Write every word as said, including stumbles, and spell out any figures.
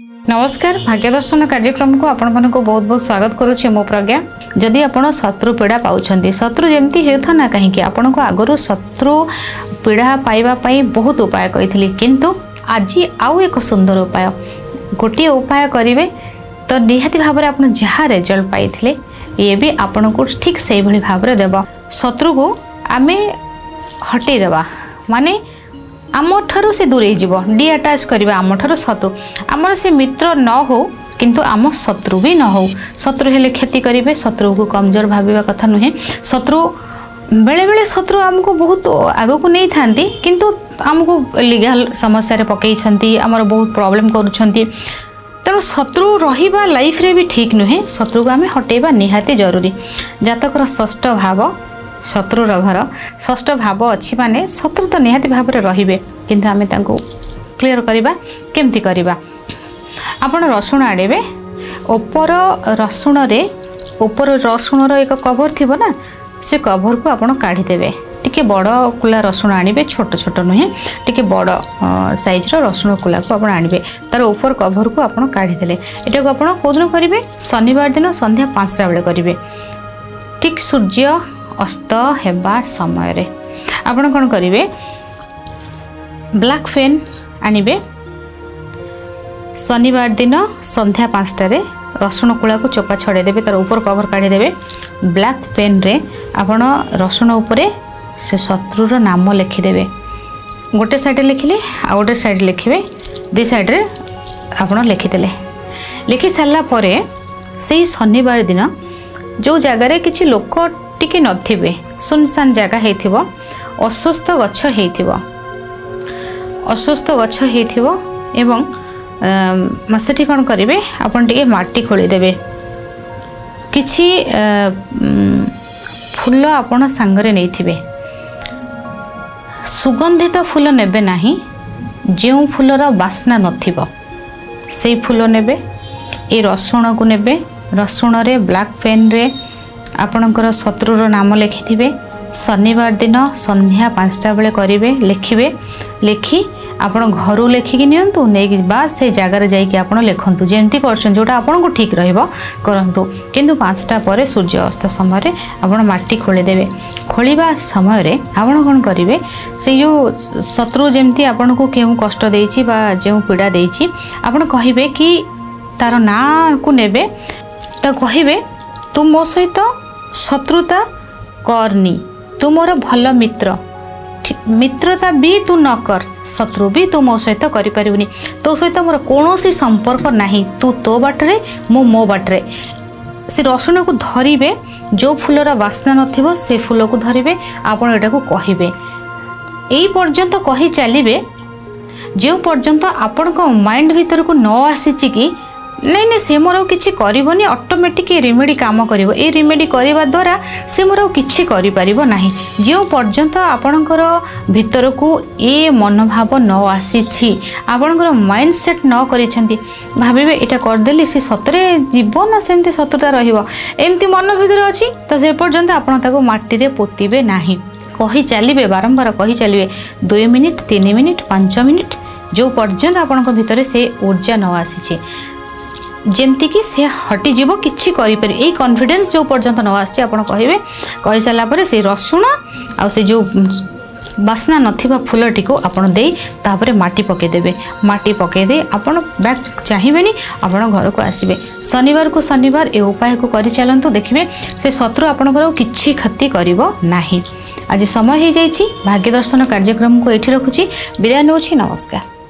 नमस्कार भाग्य दर्शन कार्यक्रम को आपण मन को बहुत बहुत स्वागत करुच्ची मो प्रज्ञा। जदि आपण शत्रु पीड़ा पाउछंती शत्रु जेमती हेउथा ना कहीं आपण को आगरु शत्रु पीड़ा पाइबा पई बहुत उपाय कहितली किंतु आज आउ एक सुंदर उपाय गोटे उपाय करिवे तो निहाती भाव में आपण जहाँ रिजल्ट पाइथिले ये भी आपण को ठीक से भली भाव में देबा। शत्रु को आमे हटै देबा माने आम ठारू से दूरे जीव डी अटैच करवा आम ठारू शत्रु आमर से मित्र न हो किंतु आम शत्रु भी न हो। शत्रु हेले क्षति करेंगे शत्रु को कमजोर भाविबा कथा नुहे। शत्रु बेले बेले शत्रु आमको बहुत आग को नहीं थांती किंतु आमको लीगल समस्या रे पकई आमर बहुत प्रॉब्लम करुछंती तेणु शत्रु रहिबा लाइफ रे भी ठीक नुहे। शत्रु को आम हटेबा निहाती जरूरी। जातकर षष्ठ भाव शत्रुर घर षष्ठ भाव अच्छी माने शत्रु तो निहाती भाव में रहिबे किंतु आमे तांको क्लियर करिबा केमती करिबा। आपण रसुण आनिबे ऊपर रसुण रे ऊपर रसुण रो एक कवर थिबो ना से कवर को आपण काढी देबे। टिके बड़ कुला रसुण आनिबे छोट छोट नुहे टिके बड़ साइज रो रसुण कुला को आपण आनिबे तार ऊपर कवर को आपण काढी देले। एटा को आपण कोदिन करिवे शनिवार दिन संध्या पाँचटा बेले करिवे ठीक सूर्य अस्त हेबा समय रे आपण कोन करिवे ब्लैक पेन आनिबे शनिवार दिन संध्या पाँचटा रे रसुण कुला को चोपा छड़े देबे तार ऊपर कवर काढी देबे। ब्लैक पेन रे आपण रसुण उपरे से शत्रुर नाम लिखि देबे। गोटे साइड लिखिले आ गोटे साइड लिखिबे दी साइड रे आपण लिखि देले। लिखि सारला परे सेही शनिवार दिन जो जगह रे किछि लोक टिके नथिबे सुनसान जगह हेथिबो अस्वस्थ गछ हेथिबो अस्वस्थ गछ हेथिबो एवं मसेठी कोन करिवे आपण टिके माटी खोली देबे। किछि फूल आपण संगरे नैथिबे सुगंधित फूल नेबे नाही जेउ फूलर बास्ना नथिबो सेई फूल नेबे। ए रसुण को नेबे रसुण रे ब्लैक पेन रे आपणकर शत्रुर नाम लिखिथिबे। शनिवार दिन संध्या पाँचटा बेले करिवे लिखिबे। लिखि आपण घरु लेखिकी नियंतु नेकी बा से जगह जाइके आपण लिखंतु जेमती करछन जोटा आपण को ठीक रहइबो करंतु किंतु पाँचटा परे सूर्य अस्त समय रे आपण माटी खोली देबे। खोलिबा समय रे आपण कोन करिवे से जो शत्रु जेमती आपण को केउ कष्ट देइछि बा जेउ पीड़ा देइछि आपण कहिबे कि तार ना को नेबे त कहिबे तू मो सहित शत्रुता करनी तू मोर भल मित्र मित्रता भी तू न कर शत्रु भी तू मो सहित करि परिबनी तो सहित मोर कोनोसी संपर्क नाही तू तो बाटरे मो मो बाटरे। से रसुण को धरिबे जो फूलर बास्ना नथिबो से फूल को धरिबे आपण एटा को कहिबे एई पर्यंत कहि चलिबे जो पर्यंत आपण को माइंड भीतर को न आसीची कि नहीं नहीं से मोर किछि करिवनी ऑटोमेटिक रेमेडी काम करिवो ए रेमेडी करिवा द्वारा से मोर किछि करि परिबो नाही। जो पर्यंत आपणकर भीतर को ए मनोभाव न आसीछि आपणकर माइंड सेट न करिसंती भाबिबे एटा कर देली से सतरे जीव ना सेमती शत्रुता रहिबो एमती मन भीतर अछि तो से पर्यंत आपण ताको माटी रे पोतिबे नाही कहि चलिबे बारंबार कहि चलिबे दो मिनिट तीन मिनिट पाँच मिनिट जो पर्यंत आपणक भीतर से ऊर्जा न आसीछि जेमती कि से हटी जीव किछि करि परि ए कॉन्फिडेंस जो पर्यंत न आछि आपण कहिबे कहि साला परे से रसुण आ से जो बास्ना नथिबा फूलटी को आपण देई तापरे माटी पके देबे। माटी पके दे आपण बैक चाहिबेनी आपण घर को आसीबे। शनिवार को शनिवार ए उपाय को करि चलंतु देखिबे से शत्रु आपणकर किछि क्षति करिवो नाही। आज समय हे जाइछि भाग्य दर्शन कार्यक्रम को एठी रखुछि विदाय नउछि नमस्कार।